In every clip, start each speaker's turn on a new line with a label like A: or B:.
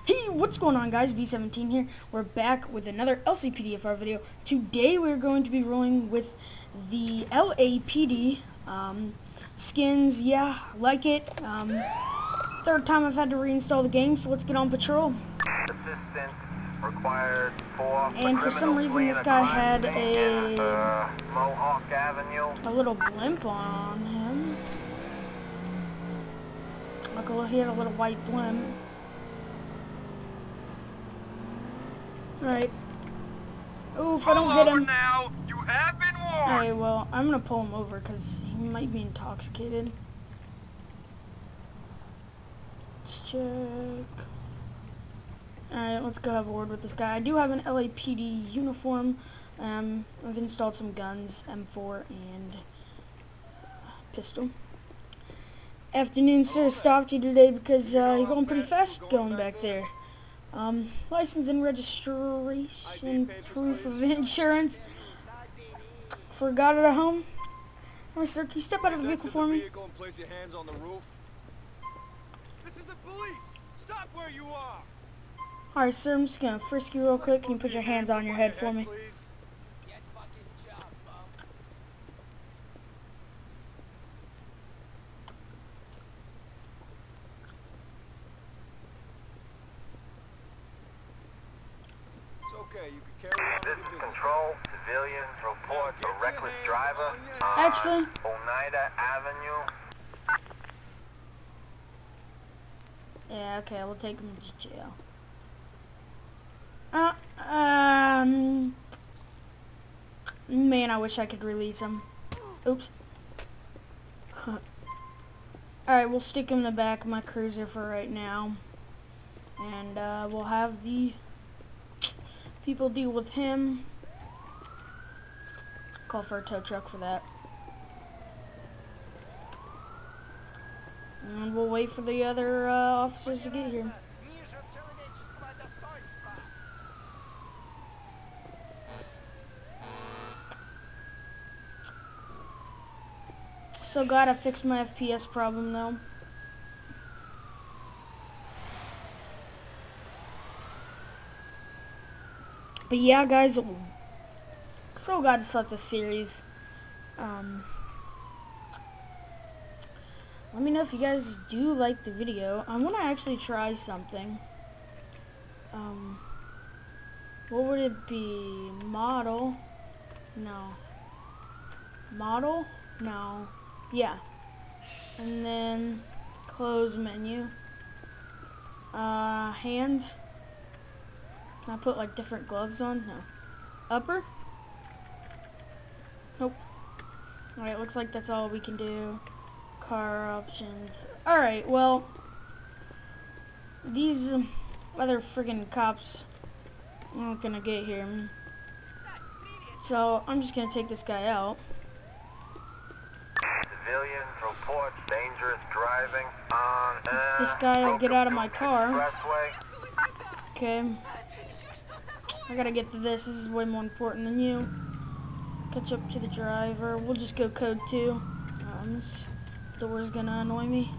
A: Hey, what's going on, guys? B17 here. We're back with another LCPDFR video. Today we're going to be rolling with the LAPD skins. Yeah, like it. Third time I've had to reinstall the game, so let's get on patrol.
B: Assistance required for
A: And for some reason this guy had
B: Mohawk Avenue.
A: a little blimp on him. Look, he had a little white blimp. Alright. Oof, I don't hit him.
B: Now. You have been warned.
A: Alright, well, I'm gonna pull him over because he might be intoxicated. Let's check. Alright, let's go have a word with this guy. I do have an LAPD uniform. I've installed some guns, M4 and pistol. Afternoon, sir. Stopped you today because you're going pretty fast going back there. License and registration, proof of insurance. Forgot it at home. Alright, sir, can you step out of the vehicle for me?
C: Place your hands on the roof. This is the police. Stop where you are.
A: Alright, sir, I'm just gonna frisk you real quick. Can you put your hands on your head for me?
C: Okay, you can carry on.
B: This is control. Civilians report a reckless driver on
A: Actually,
B: Oneida Avenue.
A: yeah, okay, we'll take him to jail. Man, I wish I could release him. Oops. Alright, we'll stick him in the back of my cruiser for right now. And, we'll have the people deal with him. Call for a tow truck for that. And we'll wait for the other, officers to get here. So glad I fixed my FPS problem though. But yeah, guys, so glad to start this series. Let me know if you guys do like the video. I want to actually try something. What would it be? Model? No. Model? No. Yeah. And then close menu. Hands. Can I put like different gloves on? No. Upper? Nope. Alright, looks like that's all we can do. Car options. Alright, well, these other friggin' cops aren't gonna get here. So I'm just gonna take this guy out.
B: Civilians report dangerous driving on
A: This guy will get out of my car.
B: Expressway.
A: Okay. I gotta get to this. This is way more important than you. Catch up to the driver. We'll just go code 2. This door's gonna annoy me.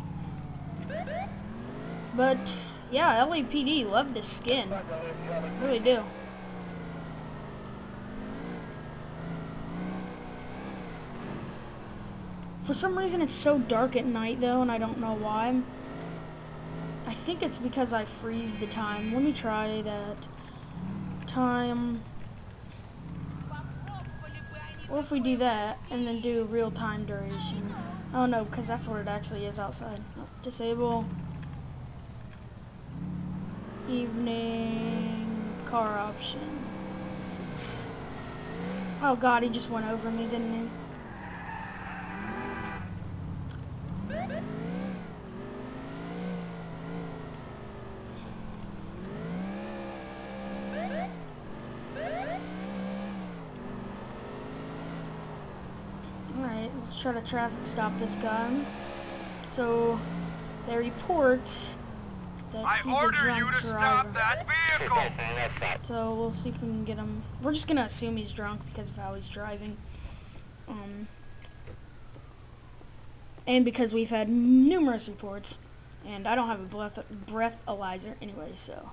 A: But yeah, LAPD, love this skin. Really do. For some reason it's so dark at night though, and I don't know why. I think it's because I freeze the time. Let me try that. Time. Or if we do that and then do real time duration. Oh no, because that's what it actually is outside. Oh, disable. Evening car option. Oh god, he just went over me, didn't he? Alright, let's try to traffic stop this guy. So, they report that he's a drunk driver.
B: Stop that vehicle.
A: So, we'll see if we can get him. We're just gonna assume he's drunk because of how he's driving. And because we've had numerous reports. And I don't have a breathalyzer anyway, so.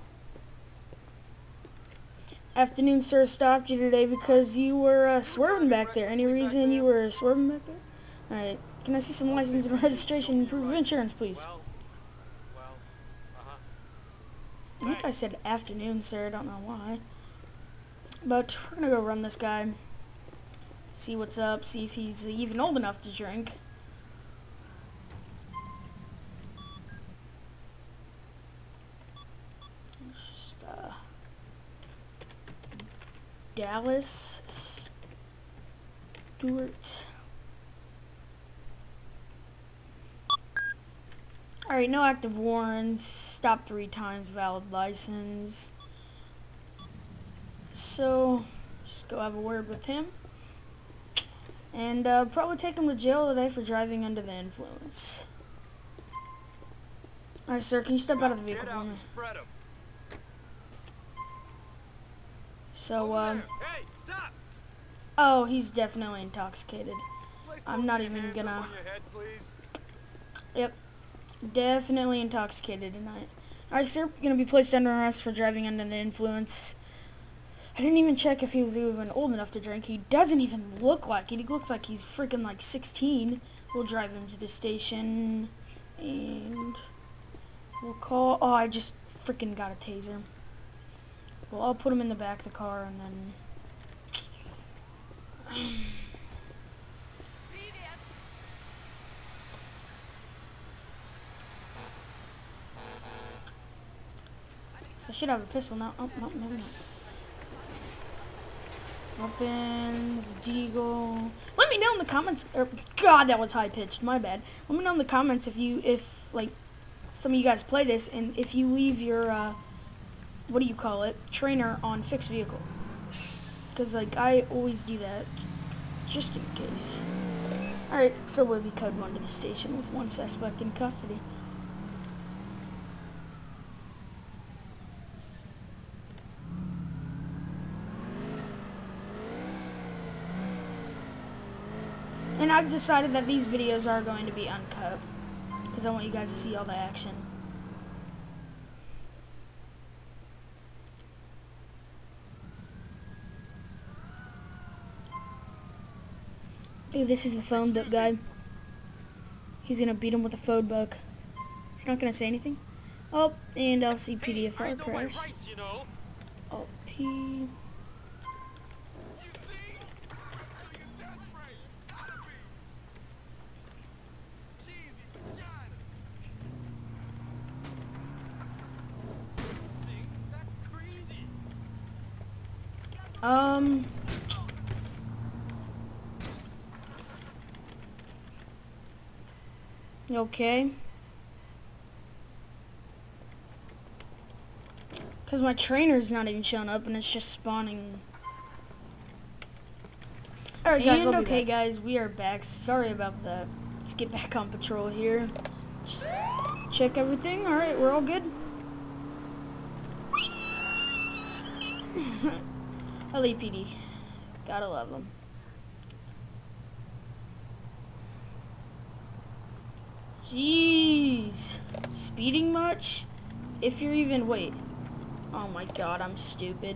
A: Afternoon, sir. Stopped you today because you were swerving back there. Any reason you were swerving back there? Alright. Can I see some license and registration and proof of insurance, please? I think I said afternoon, sir. I don't know why. But we're going to go run this guy. See what's up. See if he's even old enough to drink. Just, Dallas Stewart. Alright, no active warrants. Stopped 3 times. Valid license. So, just go have a word with him. And probably take him to jail today for driving under the influence. Alright, sir, can you step out of the vehicle for me? So,
C: Hey, stop!
A: oh, he's definitely intoxicated. I'm not even gonna... Yep. Definitely intoxicated tonight. Alright, sir, gonna be placed under arrest for driving under the influence. I didn't even check if he was even old enough to drink. He doesn't even look like it. He looks like he's freaking like 16. We'll drive him to the station. And we'll call... Oh, I just freaking got a taser. Well, I'll put him in the back of the car and then... So I should have a pistol now. Oh, no, maybe not. Weapons, deagle. Let me know in the comments. God, that was high pitched. My bad. Let me know in the comments if like some of you guys play this, and if you leave your what do you call it, trainer on fixed vehicle. Because like I always do that, just in case. All right, so we'll be code 1 to the station with 1 suspect in custody. And I've decided that these videos are going to be uncut because I want you guys to see all the action. Ooh, this is the phone book guy. He's gonna beat him with a phone book. He's not gonna say anything. Oh, and LCPDFR crash. Oh, P. Okay. Because my trainer's not even showing up and it's just spawning. Alright guys, and okay guys, we are back. Sorry about that. Let's get back on patrol here. Just check everything. Alright, we're all good. LAPD. Gotta love them. Jeez. Speeding much? If you're even... Wait. Oh my god, I'm stupid.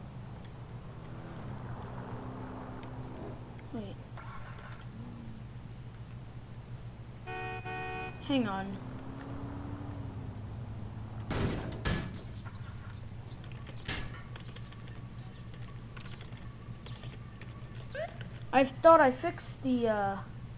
A: Wait. Hang on. I thought I fixed the,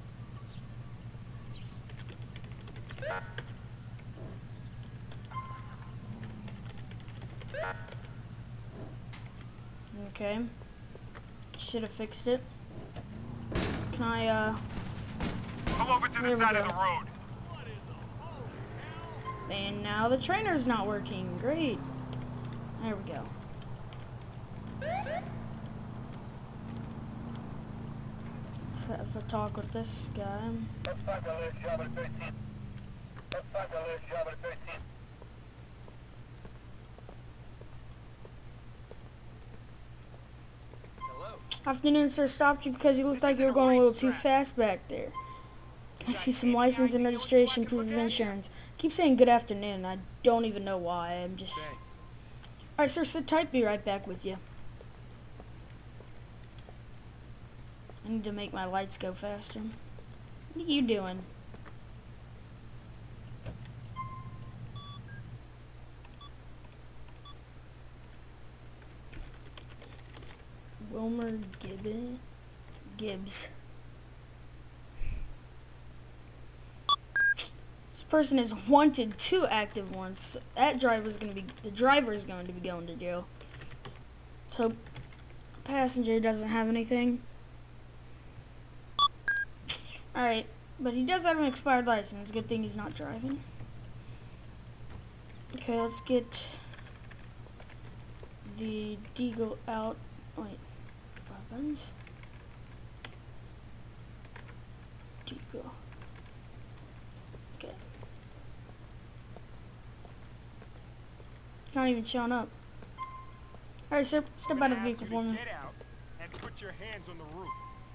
A: Okay. Should have fixed it. Can I,
B: Come over to the side of the road.
A: And now the trainer's not working. Great. There we go. Let's have a talk with this guy. Afternoon, sir. Stopped you because you looked like you were going a little too fast back there. Can I see some license and registration, proof of insurance? keep saying good afternoon. I don't even know why. I'm just...
C: Thanks.
A: Alright, sir, sit tight. Be right back with you. I need to make my lights go faster. What are you doing? Wilmer Gibbs. This person is wanted 2 active warrants. So that driver is going to be going to jail. So passenger doesn't have anything. Alright, but he does have an expired license. Good thing he's not driving. Okay, let's get the deagle out. Wait, weapons. Deagle. Okay. It's not even showing up. Alright, sir, step out of the vehicle for me.
C: Get out and put your hands on the roof.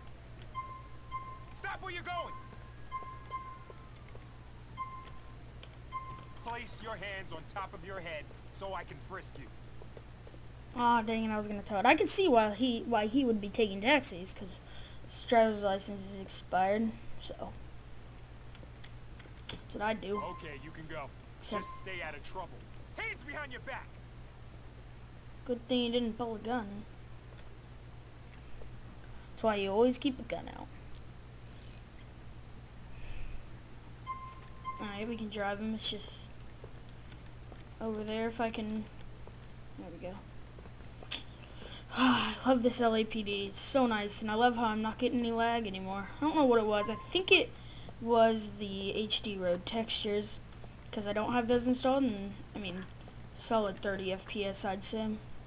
C: Stop where you're going. Place your hands on top of your head so I can frisk you.
A: Aw, dang it, I was gonna tell it. I can see why he would be taking taxis, because his driver's license is expired, so that's what I do.
C: Okay, you can go.
A: Except,
C: just stay out of trouble. Hands behind your back.
A: good thing you didn't pull a gun. That's why you always keep a gun out. Alright, we can drive him. It's just over there if I can. There we go. I love this LAPD. It's so nice, and I love how I'm not getting any lag anymore. I don't know what it was. I think it was the HD road textures, because I don't have those installed, and I mean, solid 30 FPS I'd say.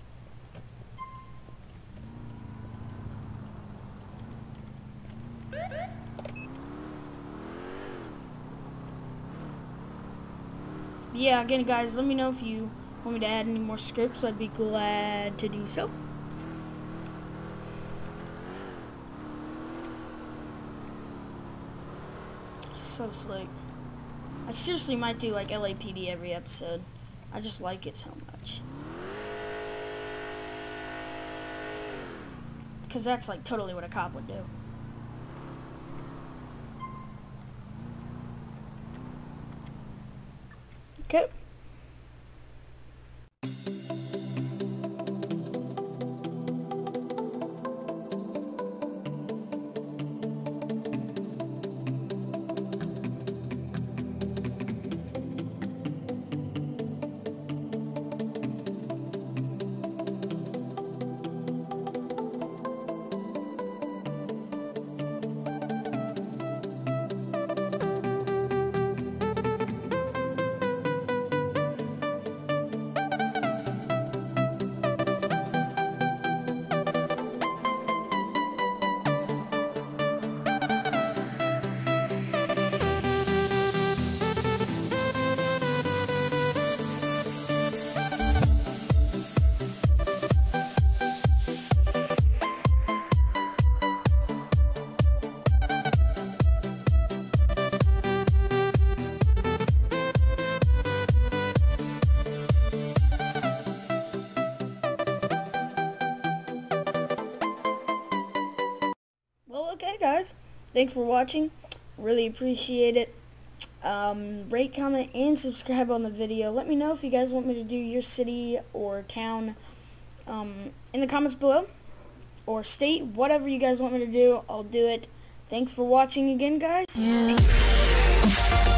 A: Yeah, again guys, let me know if you want me to add any more scripts. I'd be glad to do so. So slick. I seriously might do like LAPD every episode. I just like it so much. Because that's like totally what a cop would do. Okay. Okay guys, thanks for watching. Really appreciate it. Rate, comment, and subscribe on the video. Let me know if you guys want me to do your city or town in the comments below, or state, whatever you guys want me to do, I'll do it. Thanks for watching again, guys. Yeah.